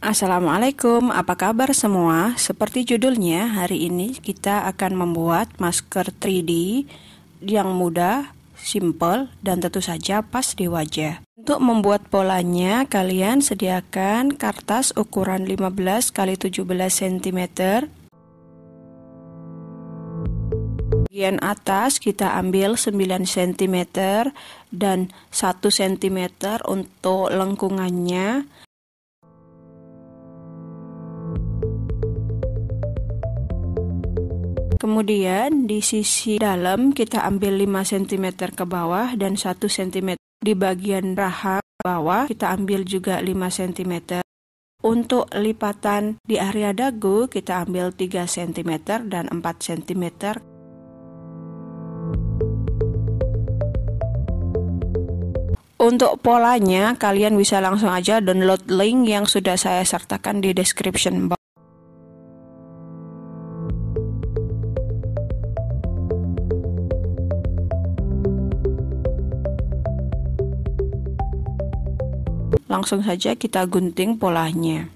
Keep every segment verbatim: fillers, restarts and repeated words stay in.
Assalamualaikum, apa kabar semua? Seperti judulnya, hari ini kita akan membuat masker tiga D yang mudah, simple, dan tentu saja pas di wajah. Untuk membuat polanya, kalian sediakan kertas ukuran lima belas kali tujuh belas sentimeter. Bagian atas kita ambil sembilan sentimeter dan satu sentimeter untuk lengkungannya. Kemudian di sisi dalam kita ambil lima sentimeter ke bawah dan satu sentimeter. Di bagian rahang bawah kita ambil juga lima sentimeter. Untuk lipatan di area dagu kita ambil tiga sentimeter dan empat sentimeter. Untuk polanya kalian bisa langsung aja download link yang sudah saya sertakan di description box. Langsung saja kita gunting polanya.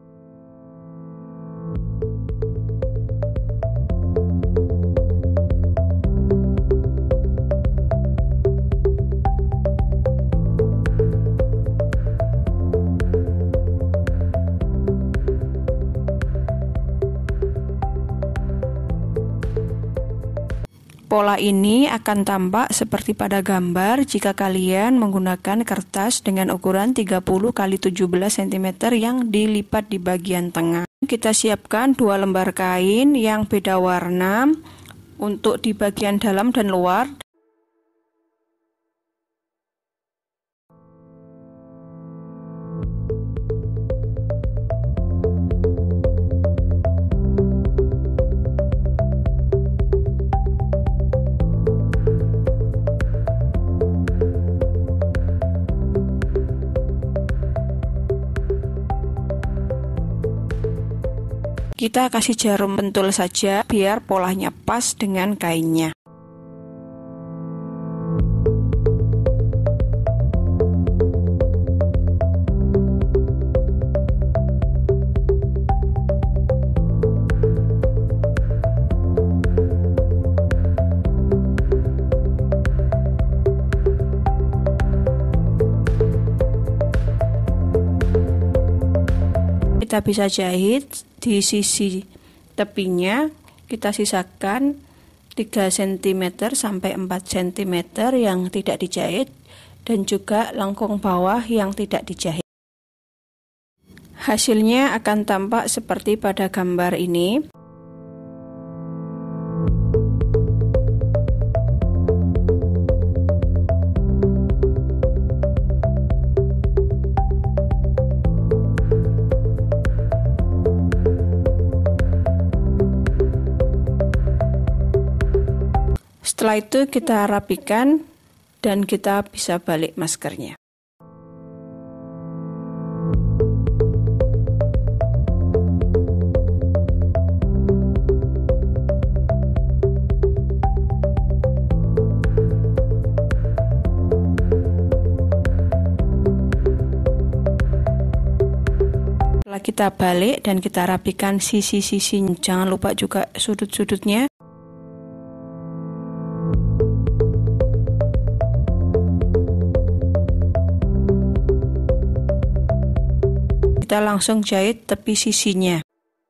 Pola ini akan tampak seperti pada gambar jika kalian menggunakan kertas dengan ukuran tiga puluh kali tujuh belas sentimeter yang dilipat di bagian tengah. Kita siapkan dua lembar kain yang beda warna untuk di bagian dalam dan luar. Kita kasih jarum pentul saja biar polanya pas dengan kainnya. Kita bisa jahit di sisi tepinya, kita sisakan tiga sentimeter sampai empat sentimeter yang tidak dijahit dan juga lengkung bawah yang tidak dijahit. Hasilnya akan tampak seperti pada gambar ini. Setelah itu kita rapikan dan kita bisa balik maskernya. Setelah kita balik dan kita rapikan sisi-sisinya, jangan lupa juga sudut-sudutnya. Kita langsung jahit tepi sisinya.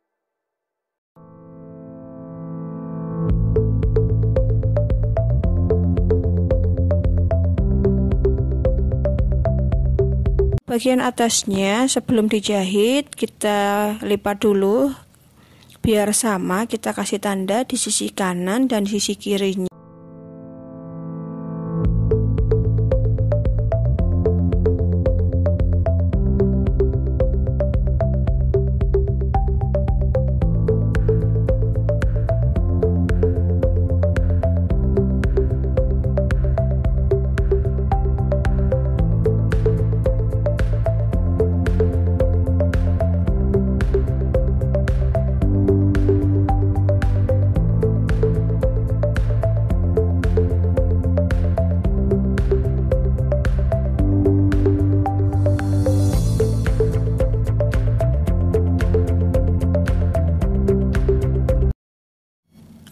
Bagian atasnya sebelum dijahit kita lipat dulu biar sama, kita kasih tanda di sisi kanan dan sisi kirinya.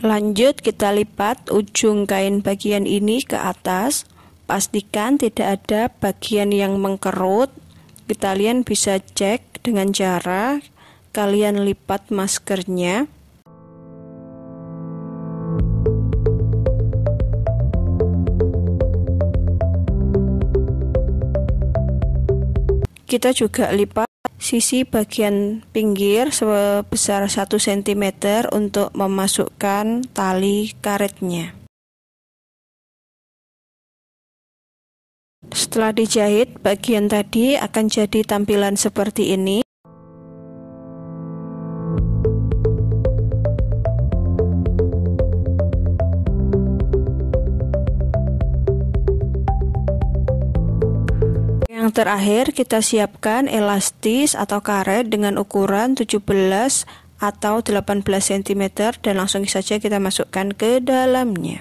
Lanjut, kita lipat ujung kain bagian ini ke atas. Pastikan tidak ada bagian yang mengkerut. Kalian bisa cek dengan cara kalian lipat maskernya. Kita juga lipat sisi bagian pinggir sebesar satu sentimeter untuk memasukkan tali karetnya. Setelah dijahit, bagian tadi akan jadi tampilan seperti ini. Yang terakhir, kita siapkan elastis atau karet dengan ukuran tujuh belas atau delapan belas sentimeter dan langsung saja kita masukkan ke dalamnya.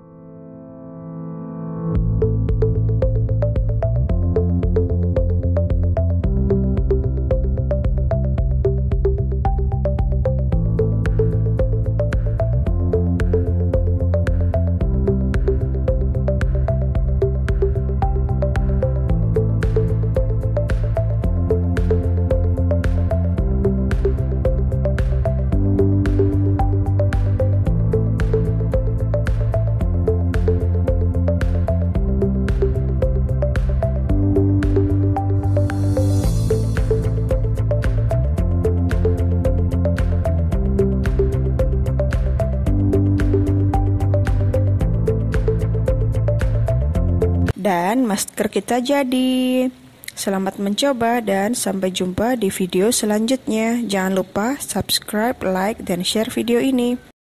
Dan masker kita jadi. Selamat mencoba dan sampai jumpa di video selanjutnya. Jangan lupa subscribe, like, dan share video ini.